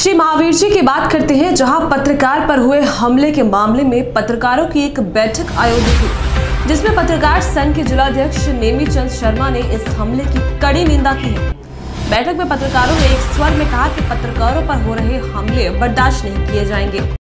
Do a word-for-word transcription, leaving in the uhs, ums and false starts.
श्री महावीर जी की बात करते हैं, जहां पत्रकार पर हुए हमले के मामले में पत्रकारों की एक बैठक आयोजित हुई, जिसमें पत्रकार संघ के जिलाध्यक्ष नेमी चंद शर्मा ने इस हमले की कड़ी निंदा की है। बैठक में पत्रकारों ने एक स्वर में कहा कि पत्रकारों पर हो रहे हमले बर्दाश्त नहीं किए जाएंगे।